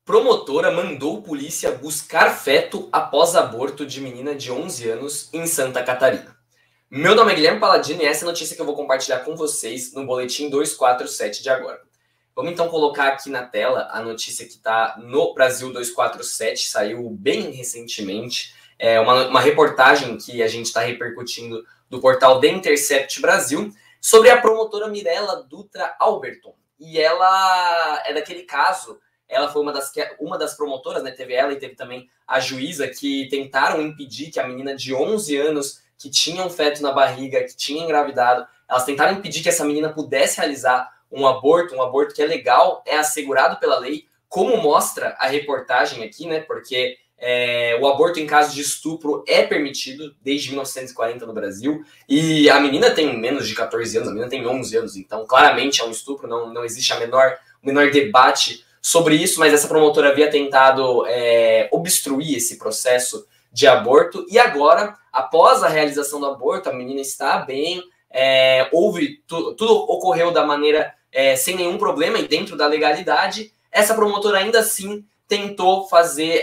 Promotora mandou polícia buscar feto após aborto de menina de 11 anos em Santa Catarina. Meu nome é Guilherme Paladino e essa é a notícia que eu vou compartilhar com vocês no Boletim 247 de agora. Vamos então colocar aqui na tela a notícia que está no Brasil 247, saiu bem recentemente. É uma reportagem que a gente está repercutindo do portal The Intercept Brasil sobre a promotora Mirella Dutra Alberton. E ela é daquele caso. Ela foi uma das promotoras, né? Teve ela e teve também a juíza que tentaram impedir que a menina de 11 anos, que tinha um feto na barriga, que tinha engravidado, elas tentaram impedir que essa menina pudesse realizar um aborto que é legal, é assegurado pela lei, como mostra a reportagem aqui, né? Porque o aborto em caso de estupro é permitido desde 1940 no Brasil, e a menina tem menos de 14 anos, a menina tem 11 anos, então claramente é um estupro, não existe o menor debate sobre isso, mas essa promotora havia tentado obstruir esse processo de aborto, e agora, após a realização do aborto, a menina está bem, tudo ocorreu da maneira sem nenhum problema e dentro da legalidade. Essa promotora ainda assim tentou fazer,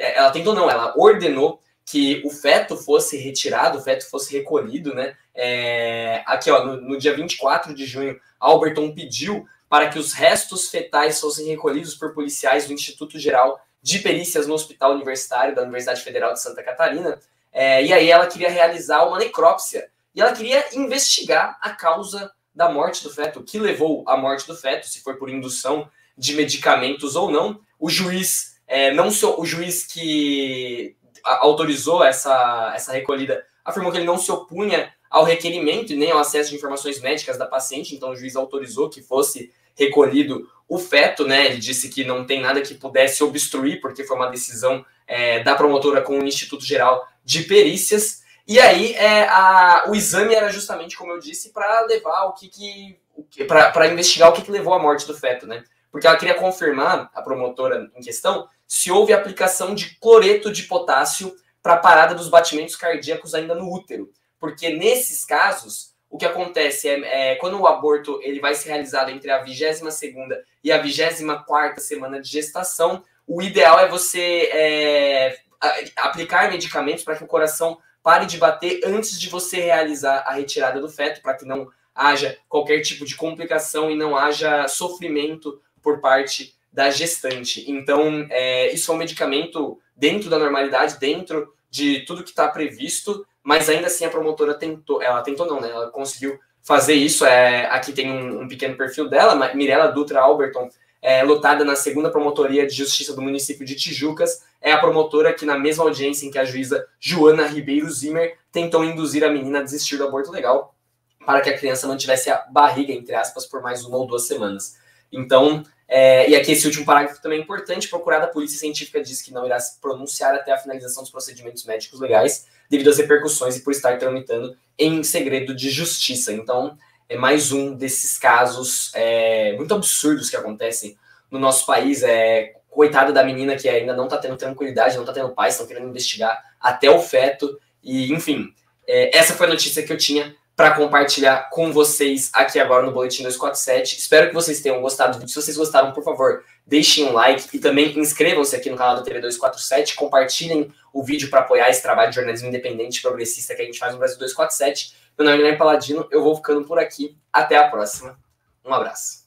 ela ordenou que o feto fosse retirado, o feto fosse recolhido, né? Aqui, ó, no dia 24 de junho, Alberton pediu para que os restos fetais fossem recolhidos por policiais do Instituto Geral de Perícias no Hospital Universitário da Universidade Federal de Santa Catarina, e aí ela queria realizar uma necrópsia, e ela queria investigar a causa da morte do feto, o que levou à morte do feto, se foi por indução de medicamentos ou não. O juiz, o juiz que autorizou essa recolhida afirmou que ele não se opunha ao requerimento e nem ao acesso de informações médicas da paciente, então o juiz autorizou que fosse recolhido o feto, né? Ele disse que não tem nada que pudesse obstruir, porque foi uma decisão da promotora com o Instituto Geral de Perícias. E aí o exame era justamente, como eu disse, para levar para investigar o que levou à morte do feto, né? Porque ela queria confirmar, a promotora em questão, se houve aplicação de cloreto de potássio para a parada dos batimentos cardíacos ainda no útero. Porque nesses casos, o que acontece quando o aborto ele vai ser realizado entre a 22ª e a 24ª semana de gestação, o ideal é você aplicar medicamentos para que o coração pare de bater antes de você realizar a retirada do feto, para que não haja qualquer tipo de complicação e não haja sofrimento por parte da gestante. Então, isso é um medicamento dentro da normalidade, dentro de tudo que está previsto, mas ainda assim a promotora ela conseguiu fazer isso. Aqui tem um pequeno perfil dela, Mirella Dutra Alberton, lotada na 2ª Promotoria de Justiça do município de Tijucas, é a promotora que na mesma audiência em que a juíza Joana Ribeiro Zimmer tentou induzir a menina a desistir do aborto legal para que a criança mantivesse a barriga, entre aspas, por mais 1 ou 2 semanas. Então, e aqui esse último parágrafo também é importante, procurada a polícia científica diz que não irá se pronunciar até a finalização dos procedimentos médicos legais, devido às repercussões e por estar tramitando em segredo de justiça. Então, é mais um desses casos muito absurdos que acontecem no nosso país. Coitada da menina que ainda não está tendo tranquilidade, não está tendo paz, estão querendo investigar até o feto. E, enfim, essa foi a notícia que eu tinha para compartilhar com vocês aqui agora no Boletim 247. Espero que vocês tenham gostado do vídeo. Se vocês gostaram, por favor, deixem um like e também inscrevam-se aqui no canal da TV 247. Compartilhem o vídeo para apoiar esse trabalho de jornalismo independente e progressista que a gente faz no Brasil 247. Meu nome é Guilherme Paladino, eu vou ficando por aqui. Até a próxima. Um abraço.